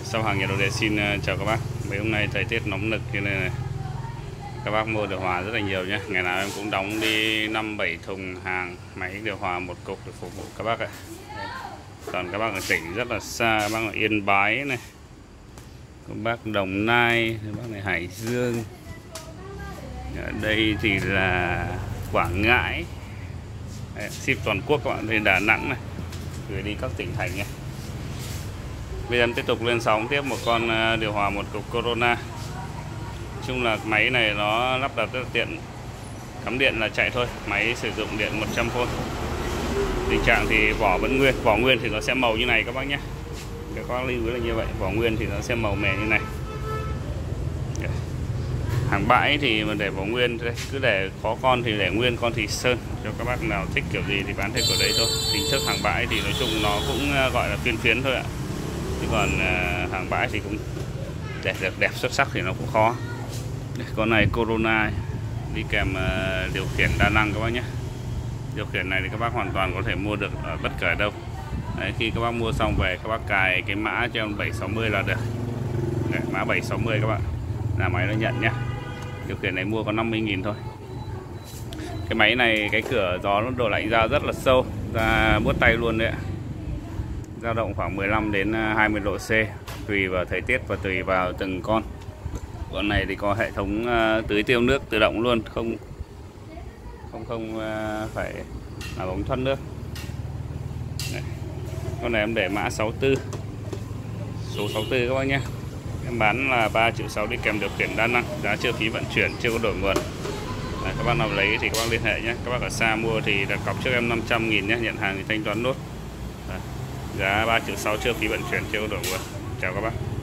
Sau hàng nhà đồ đệ xin chào các bác. Mấy hôm nay thời tiết nóng nực cho nên các bác mua điều hòa rất là nhiều nhé. Ngày nào em cũng đóng đi 5-7 thùng hàng máy điều hòa một cục để phục vụ các bác ạ. Còn các bác ở tỉnh rất là xa, các bác ở Yên Bái này, các bác Đồng Nai, các bác này Hải Dương, ở đây thì là Quảng Ngãi. Đấy, ship toàn quốc các bạn, đây Đà Nẵng này, gửi đi các tỉnh thành nhé. Bây giờ em tiếp tục lên sóng tiếp một con điều hòa một cục Corona. Nói chung là máy này nó lắp đặt rất là tiện, cắm điện là chạy thôi, máy sử dụng điện 100V. Tình trạng thì vỏ vẫn nguyên, vỏ nguyên thì nó sẽ màu như này các bác nhé. Các bác lưu ý là như vậy, vỏ nguyên thì nó sẽ màu mè như này. Hàng bãi thì mà để vỏ nguyên, cứ để có con thì để nguyên, con thì sơn, cho các bác nào thích kiểu gì thì bán theo kiểu đấy thôi. Hình thức hàng bãi thì nói chung nó cũng gọi là phiên phiến thôi ạ. Chứ còn hàng bãi thì cũng để được đẹp xuất sắc thì nó cũng khó. Con này Corona đi kèm điều khiển đa năng các bác nhé. Điều khiển này thì các bác hoàn toàn có thể mua được ở bất kể đâu. Đấy, khi các bác mua xong về các bác cài cái mã cho em 760 là được. Đấy, mã 760 các bạn là máy nó nhận nhé. Điều khiển này mua có 50.000 thôi. Cái máy này cái cửa gió nó đổ lạnh ra rất là sâu, ra buốt tay luôn đấy ạ. Dao động khoảng 15 đến 20 độ C, tùy vào thời tiết và tùy vào từng con. Con này thì có hệ thống tưới tiêu nước tự động luôn, không phải là ống thoát nước. Đây. Con này em để mã 64, số 64 các bác nhé. Em bán là 3,6 triệu đi kèm điều khiển đa năng, giá chưa phí vận chuyển, chưa có đổi nguồn. Đấy, các bác nào lấy thì các bác liên hệ nhé. Các bác ở xa mua thì đặt cọc trước em 500.000 nhé, nhận hàng thì thanh toán nốt. Đấy. Giá 3,6 triệu chưa phí vận chuyển, chưa có đổi nguồn. Chào các bác.